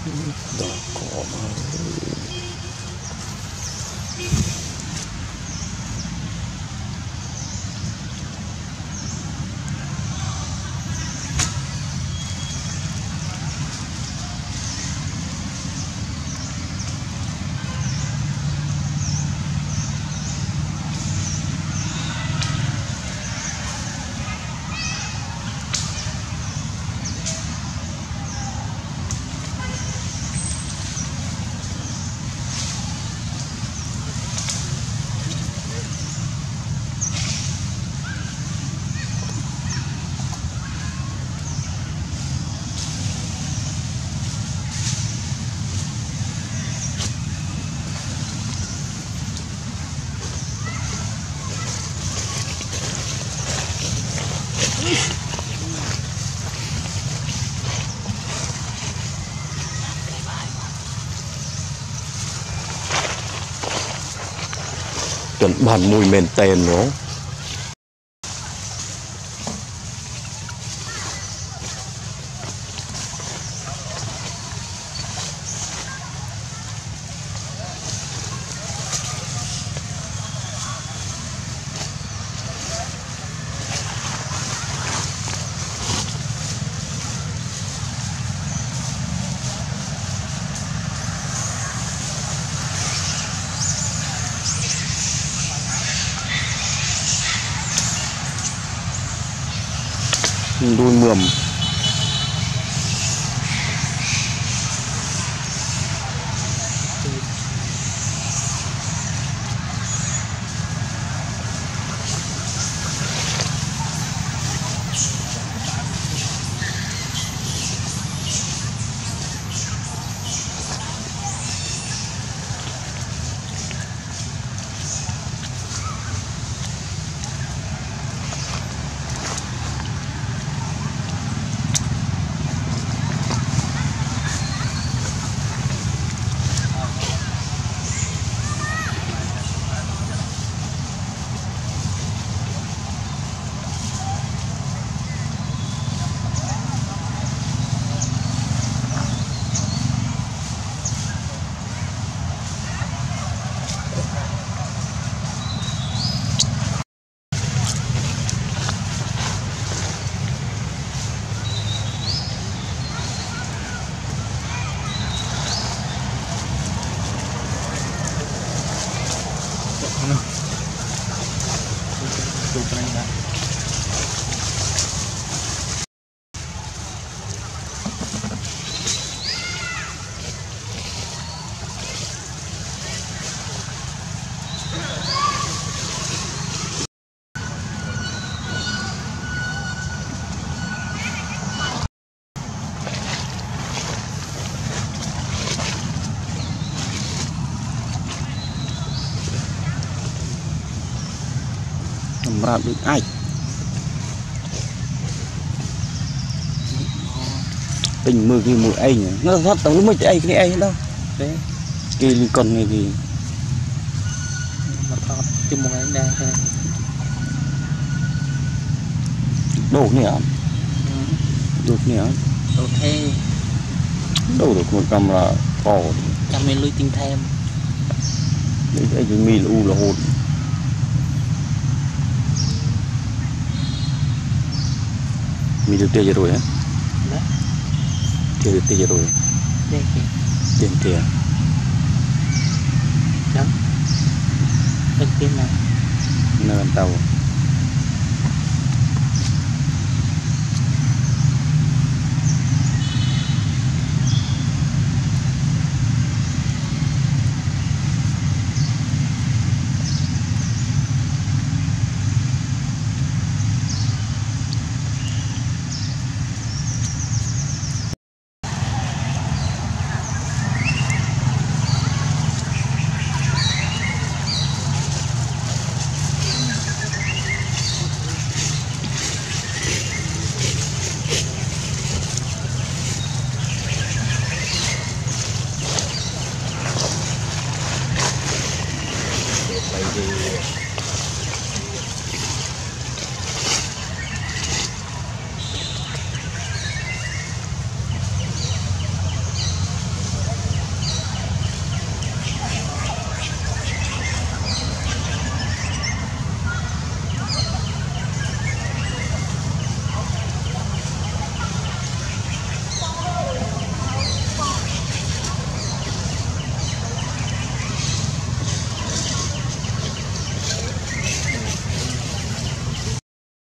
Đó có mà chuẩn bản mùi mền tên nó đuôi mườm ra được ai tình mưa cái mưa ấy nhỉ nó thoát tao lúc mới chạy cái ấy đâu đấy kia còn này thì mà thoát chứ một ngày đang đổ nhỉ đổ nhỉ đổ thế đổ được một cầm là cỏ cầm lên lui tinh thêm đấy cái mì là u là hột mì được tiền rồi á tiền được tiền rồi tiền tiền đó tiền tiền nào nơi tàu